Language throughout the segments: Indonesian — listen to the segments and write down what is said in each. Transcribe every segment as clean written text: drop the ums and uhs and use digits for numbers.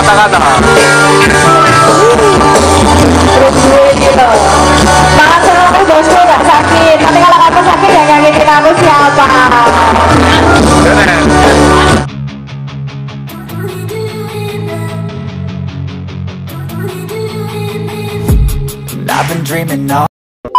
kata-kata. Masa aku bosku gak sakit, tapi kalau aku sakit ya nyakitin aku siapa? I've been dreaming all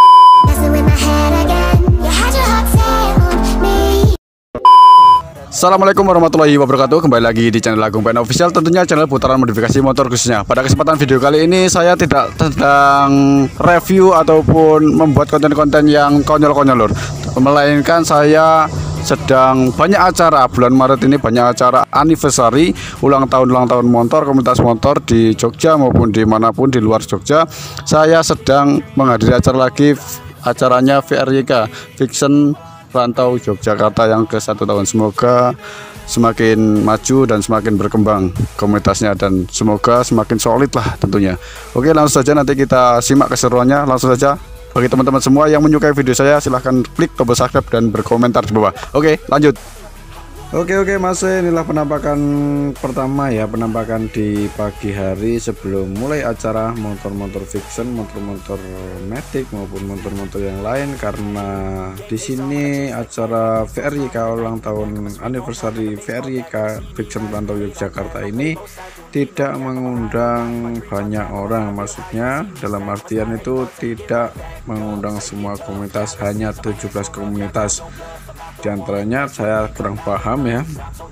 Assalamualaikum warahmatullahi wabarakatuh. Kembali lagi di channel Agung Pen Official, tentunya channel putaran modifikasi motor khususnya. Pada kesempatan video kali ini saya tidak sedang review ataupun membuat konten-konten yang konyol-konyol, melainkan saya sedang banyak acara. Bulan Maret ini banyak acara anniversary, ulang tahun motor, komunitas motor di Jogja maupun dimanapun di luar Jogja. Saya sedang menghadiri acara lagi, acaranya VRYK Fiction Rantau Yogyakarta yang ke 1 tahun. Semoga semakin maju dan semakin berkembang komunitasnya, dan semoga semakin solid lah tentunya. Oke, langsung saja nanti kita simak keseruannya. Langsung saja, bagi teman-teman semua yang menyukai video saya, silahkan klik tombol subscribe dan berkomentar di bawah. Oke, lanjut. Oke, masih inilah penampakan pertama ya, penampakan di pagi hari sebelum mulai acara motor-motor fiction, motor-motor matic maupun motor-motor yang lain. Karena di sini acara VRYK ulang tahun anniversary VRYK Fiction Rantau Yogyakarta ini tidak mengundang banyak orang, maksudnya dalam artian itu tidak mengundang semua komunitas, hanya 17 komunitas. Di antaranya saya kurang paham ya,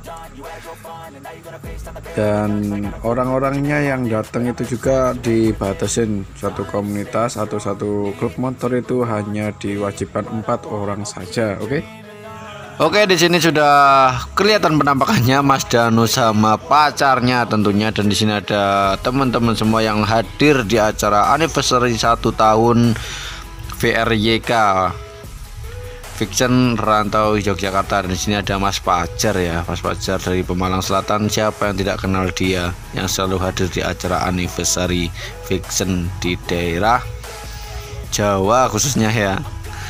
dan orang-orangnya yang datang itu juga dibatasin, satu komunitas atau satu klub motor itu hanya diwajibkan 4 orang saja. Oke, di sini sudah kelihatan penampakannya Mas Danu sama pacarnya tentunya, dan di sini ada teman-teman semua yang hadir di acara anniversary 1 tahun VRYK Fiction Rantau Yogyakarta. Dan di sini ada Mas Pajar ya, Mas Pajar dari Pemalang Selatan. Siapa yang tidak kenal dia, yang selalu hadir di acara anniversary Fiction di daerah Jawa khususnya ya.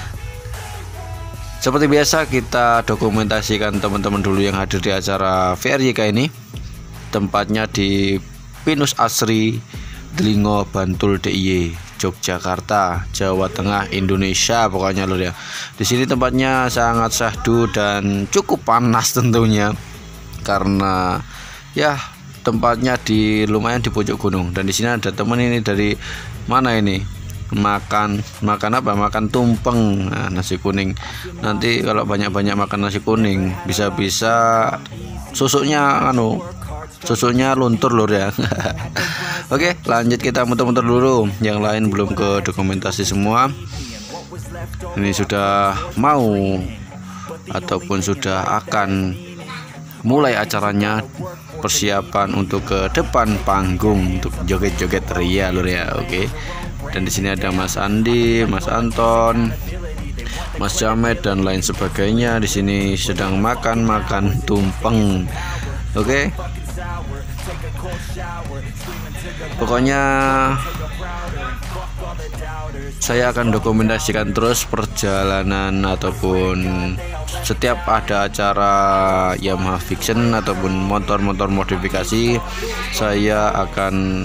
Seperti biasa kita dokumentasikan teman-teman dulu yang hadir di acara VRYK ini. Tempatnya di Pinus Asri, Delingo, Bantul DIY, Yogyakarta, Jawa Tengah, Indonesia pokoknya lur ya. Di sini tempatnya sangat syahdu dan cukup panas tentunya, karena ya tempatnya lumayan di pojok gunung. Dan di sini ada teman ini dari mana ini, makan apa, makan tumpeng. Nah, nasi kuning. Nanti kalau banyak-banyak makan nasi kuning, bisa-bisa susunya luntur lur ya. Oke, lanjut kita muter-muter dulu. Yang lain belum ke dokumentasi semua. Ini sudah mau ataupun sudah akan mulai acaranya, persiapan untuk ke depan panggung untuk joget-joget ria lur ya. Oke. Dan di sini ada Mas Andi, Mas Anton, Mas Jamet dan lain sebagainya. Di sini sedang makan tumpeng. Oke. Pokoknya saya akan dokumentasikan terus perjalanan ataupun setiap ada acara Yamaha Fiction ataupun motor-motor modifikasi, saya akan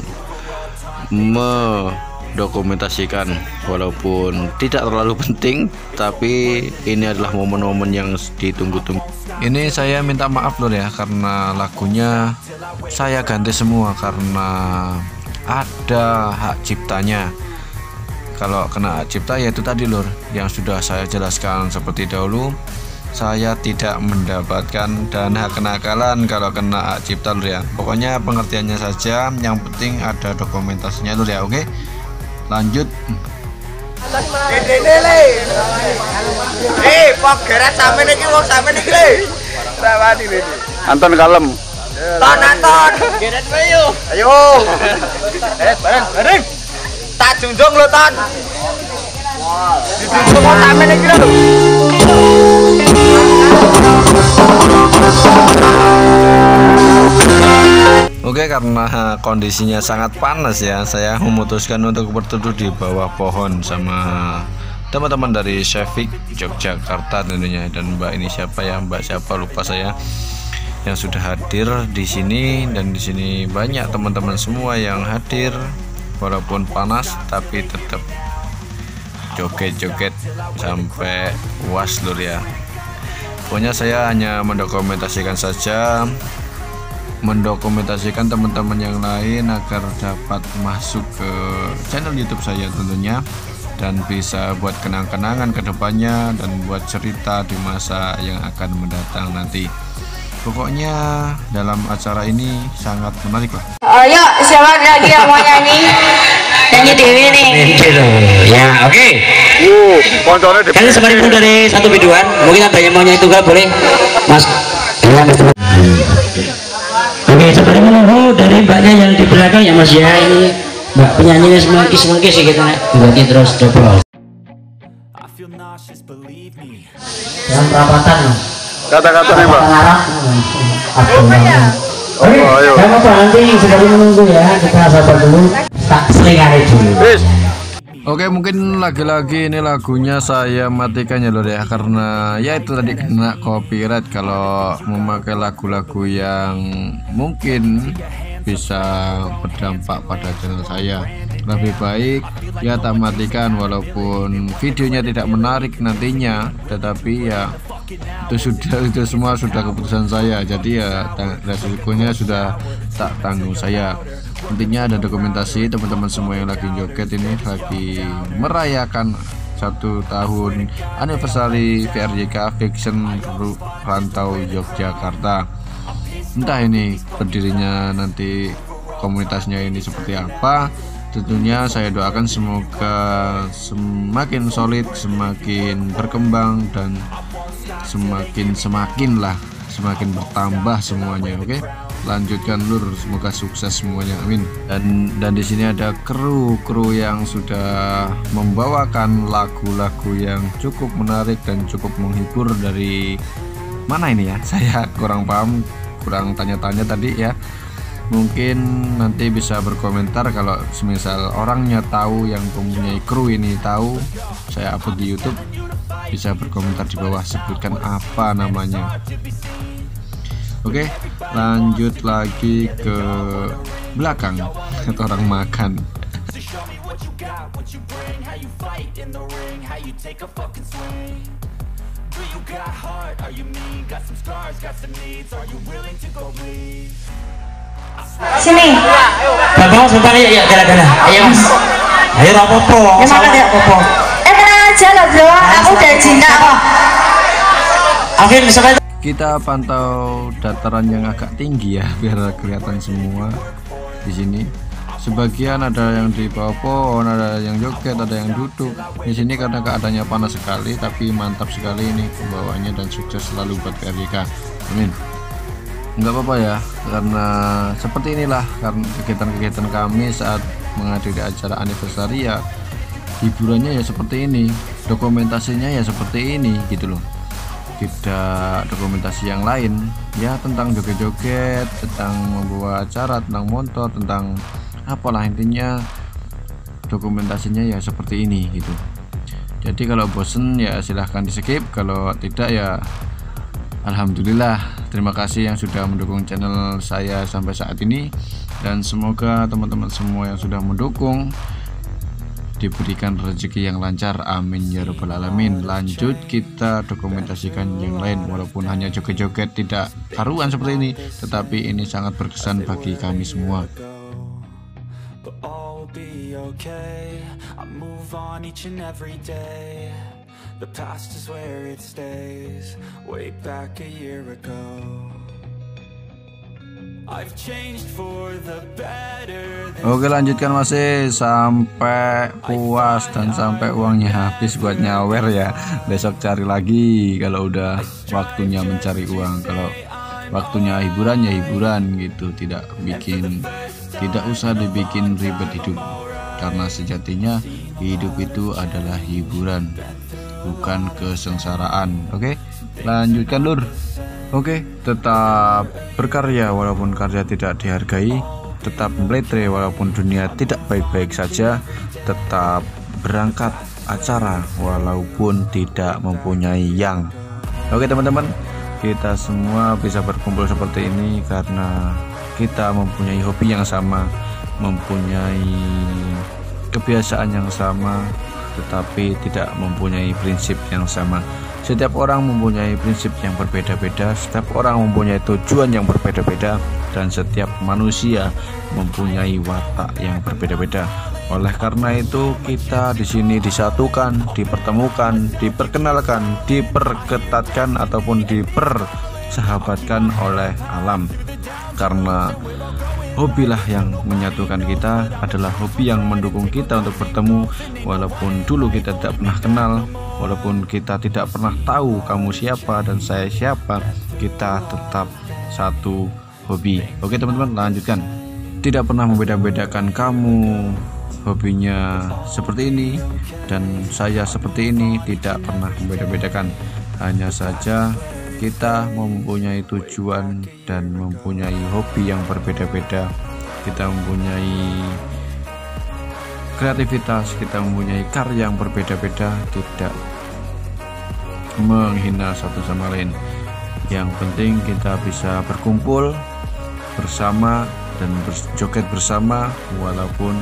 dokumentasikan walaupun tidak terlalu penting, tapi ini adalah momen-momen yang ditunggu-tunggu. Ini saya minta maaf lur ya, karena lagunya saya ganti semua karena ada hak ciptanya. Kalau kena hak cipta ya itu tadi lur yang sudah saya jelaskan seperti dahulu. Saya tidak mendapatkan dana kenakalan kalau kena hak cipta lur ya. Pokoknya pengertiannya saja, yang penting ada dokumentasinya lur ya. Oke, lanjut. Anton kalem. Anton. Ayo. Bareng. Tak junjung lo Ton. Dijunjung kok sampe iki lho. Oke, karena kondisinya sangat panas ya, saya memutuskan untuk berteduh di bawah pohon sama teman-teman dari Sheffic Yogyakarta tentunya. Dan Mbak ini siapa ya, Mbak siapa lupa saya. yang sudah hadir di sini, dan di sini banyak teman-teman semua yang hadir walaupun panas tapi tetap joget-joget sampai puas lur ya. Pokoknya saya hanya mendokumentasikan saja, mendokumentasikan teman-teman yang lain agar dapat masuk ke channel YouTube saya tentunya, dan bisa buat kenang-kenangan ke depannya dan buat cerita di masa yang akan mendatang nanti. Pokoknya dalam acara ini sangat menarik lah. Yuk, siapa lagi yang mau nyanyi? Nyanyi Dewi nih. Ya, oke. Kalian sebagai dari satu biduan, mungkin ada yang mau nyanyi tunggal, boleh, Mas. Oke, seperti menunggu dari mbaknya yang di belakang ya Mas ya. Ini mbak penyanyinya semangki sih kita buatin terus double. Dalam perapatan loh. Kata-kata nih Pak. Oke, gak apa-apa, nanti seperti menunggu ya, kita sabar dulu. Tak selingan dulu. Oke, mungkin lagi-lagi ini lagunya saya matikan ya lor ya, karena ya itu tadi kena copyright kalau memakai lagu-lagu yang mungkin bisa berdampak pada channel saya. Lebih baik ya tak matikan, walaupun videonya tidak menarik nantinya, tetapi ya itu semua sudah keputusan saya, jadi ya resikonya sudah tak tanggung saya. Intinya ada dokumentasi teman-teman semua yang lagi joget ini, lagi merayakan 1 tahun anniversary VRJK Fiction Rantau Yogyakarta. Entah ini berdirinya nanti komunitasnya ini seperti apa, tentunya saya doakan semoga semakin solid, semakin berkembang, dan semakin bertambah semuanya. Oke, lanjutkan lur, semoga sukses semuanya, amin. Dan di sini ada kru yang sudah membawakan lagu-lagu yang cukup menarik dan cukup menghibur. Dari mana ini ya, saya kurang paham, kurang tanya-tanya tadi ya. Mungkin nanti bisa berkomentar kalau semisal orangnya tahu, yang mempunyai kru ini tahu, saya upload di YouTube, bisa berkomentar di bawah, sebutkan apa namanya. Oke, lanjut lagi ke belakang, orang makan. Sini. Bang, sebentar ya, gara-gara. Ayo Mas. Ayo rapopo. Gimana ya? Tenang aja loh bro, aku udah cinta kok. Oke, sampai Kita pantau dataran yang agak tinggi ya, biar kelihatan semua di sini. Sebagian ada yang di bawah pohon, ada yang joget, ada yang duduk. Di sini karena keadaannya panas sekali, tapi mantap sekali ini pembawanya, dan sukses selalu buat VRJK. Amin. Nggak apa-apa ya, karena seperti inilah karena kegiatan-kegiatan kami saat menghadiri acara anniversary ya, hiburannya ya seperti ini, dokumentasinya ya seperti ini gitu loh. Tidak dokumentasi yang lain ya, tentang joget-joget, tentang membawa acara, tentang motor, tentang apalah, intinya dokumentasinya ya seperti ini gitu. Jadi kalau bosen ya silahkan di skip, kalau tidak ya alhamdulillah. Terima kasih yang sudah mendukung channel saya sampai saat ini, dan semoga teman-teman semua yang sudah mendukung diberikan rezeki yang lancar, amin ya rabbal alamin. Lanjut kita dokumentasikan yang lain, walaupun hanya joget-joget tidak karuan seperti ini, tetapi ini sangat berkesan bagi kami semua. Oke, lanjutkan masih sampai puas dan sampai uangnya habis buat nyawer ya. Besok cari lagi kalau udah waktunya mencari uang. Kalau waktunya hiburan ya hiburan gitu, tidak usah dibikin ribet hidup, karena sejatinya hidup itu adalah hiburan, bukan kesengsaraan. Oke, lanjutkan lur. Oke, tetap berkarya walaupun karya tidak dihargai, tetap meletre walaupun dunia tidak baik-baik saja, tetap berangkat acara walaupun tidak mempunyai yang. Oke teman-teman, Kita semua bisa berkumpul seperti ini karena kita mempunyai hobi yang sama, mempunyai kebiasaan yang sama, tetapi tidak mempunyai prinsip yang sama. Setiap orang mempunyai prinsip yang berbeda-beda, setiap orang mempunyai tujuan yang berbeda-beda, dan setiap manusia mempunyai watak yang berbeda-beda. Oleh karena itu, kita di sini disatukan, dipertemukan, diperkenalkan, diperketatkan ataupun dipersahabatkan oleh alam. Karena hobilah yang menyatukan kita, adalah hobi yang mendukung kita untuk bertemu. Walaupun dulu kita tidak pernah kenal, walaupun kita tidak pernah tahu kamu siapa dan saya siapa, kita tetap satu hobi. Oke teman-teman, lanjutkan. Tidak pernah membeda-bedakan kamu hobinya seperti ini dan saya seperti ini, tidak pernah membeda-bedakan. Hanya saja kita mempunyai tujuan dan mempunyai hobi yang berbeda-beda. Kita mempunyai kreativitas, kita mempunyai karya yang berbeda-beda, tidak menghina satu sama lain. Yang penting kita bisa berkumpul bersama dan berjoget bersama. Walaupun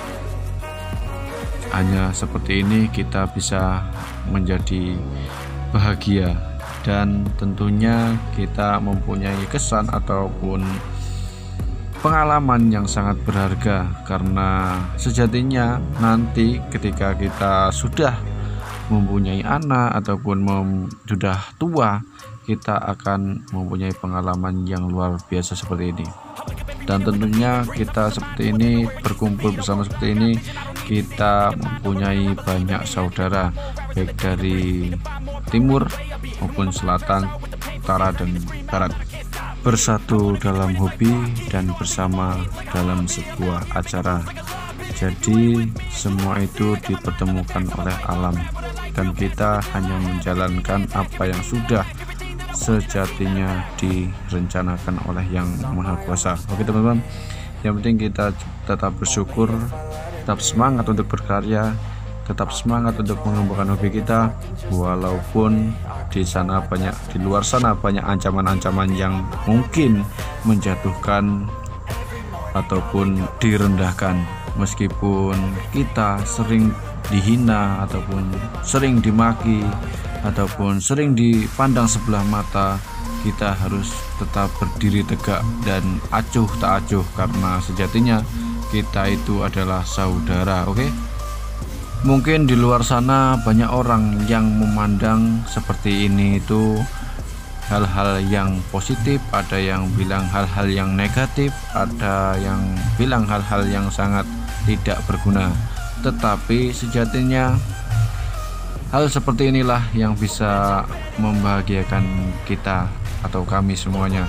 hanya seperti ini kita bisa menjadi bahagia, dan tentunya kita mempunyai kesan ataupun pengalaman yang sangat berharga. Karena sejatinya nanti ketika kita sudah mempunyai anak ataupun sudah tua, kita akan mempunyai pengalaman yang luar biasa seperti ini. Dan tentunya kita seperti ini, berkumpul bersama seperti ini, kita mempunyai banyak saudara, baik dari timur maupun selatan, utara dan barat, bersatu dalam hobi dan bersama dalam sebuah acara. Jadi semua itu dipertemukan oleh alam, dan kita hanya menjalankan apa yang sudah sejatinya direncanakan oleh Yang Maha Kuasa. Oke teman-teman, yang penting kita tetap bersyukur, tetap semangat untuk berkarya, tetap semangat untuk mengembangkan hobi kita. Walaupun di luar sana banyak ancaman-ancaman yang mungkin menjatuhkan ataupun direndahkan. Meskipun kita sering dihina ataupun sering dimaki ataupun sering dipandang sebelah mata, kita harus tetap berdiri tegak dan acuh tak acuh, karena sejatinya kita itu adalah saudara. Oke? Mungkin di luar sana banyak orang yang memandang seperti ini itu hal-hal yang positif, ada yang bilang hal-hal yang negatif, ada yang bilang hal-hal yang sangat tidak berguna. Tetapi sejatinya hal seperti inilah yang bisa membahagiakan kita atau kami semuanya.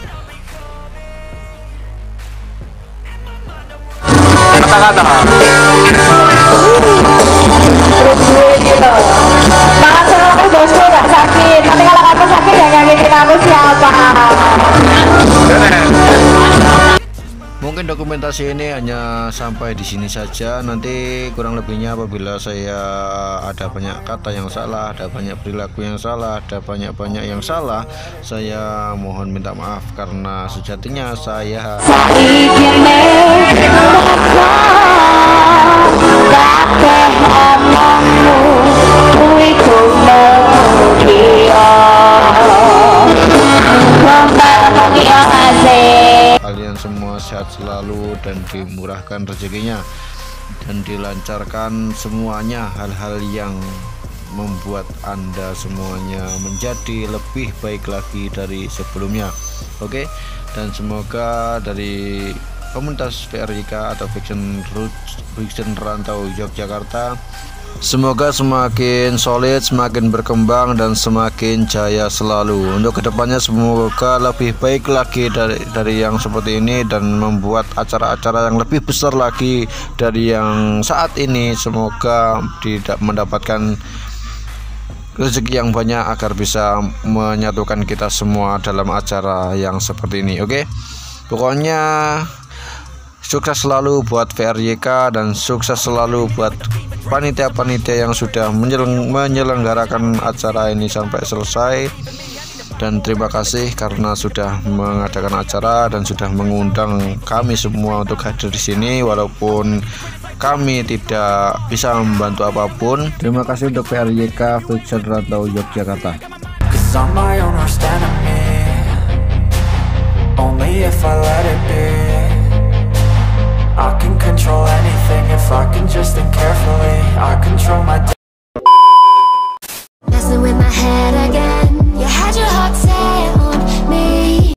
Kata-kata makan sama bosku gak sakit, tapi kalau kamu sakit ya nyakitin aku siapa. Mungkin dokumentasi ini hanya sampai di sini saja. Nanti kurang lebihnya apabila saya ada banyak kata yang salah, ada banyak perilaku yang salah, ada banyak yang salah, saya mohon minta maaf, karena sejatinya saya kalian semua sehat selalu dan dimurahkan rezekinya dan dilancarkan semuanya, hal-hal yang membuat Anda semuanya menjadi lebih baik lagi dari sebelumnya. Oke, dan semoga dari komunitas VRYK atau Fiction Rantau Yogyakarta, semoga semakin solid, semakin berkembang, dan semakin jaya selalu. Untuk kedepannya semoga lebih baik lagi dari yang seperti ini, dan membuat acara-acara yang lebih besar lagi dari yang saat ini. Semoga tidak mendapatkan rezeki yang banyak agar bisa menyatukan kita semua dalam acara yang seperti ini. Oke, pokoknya sukses selalu buat VRYK dan sukses selalu buat panitia-panitia yang sudah menyelenggarakan acara ini sampai selesai. Dan terima kasih karena sudah mengadakan acara dan sudah mengundang kami semua untuk hadir di sini walaupun kami tidak bisa membantu apapun. Terima kasih untuk PRYK Future Rantau Yogyakarta. 'Cause I'm my own worst enemy. Only if I let it be. I can control anything if I can just think carefully. I control